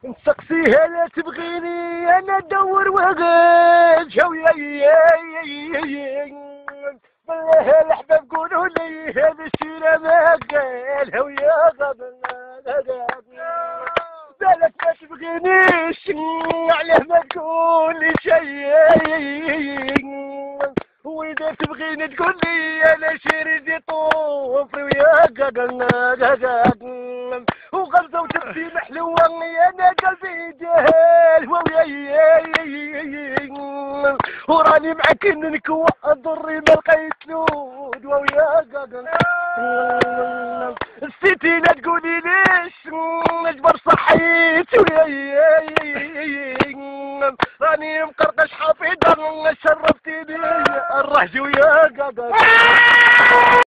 نسقسيها لا تبغيني انا ندور وغير شويه بالله الأحباب قولوا لي هذا الشيء ما قال هويا بالك ما تبغينيش علاه ما تقول لي شيء وإذا تبغيني تقول لي أنا شريدي طوفي ويا وغمزة وتبسيمة حلوة أنا قلبي جاهل وراني معاك نكوى ضري ما لقيت لود ويا نسيتي لا تقولي ليش نجبر صحيت راني مقرطش حافظة شرفتيني الرهج ويا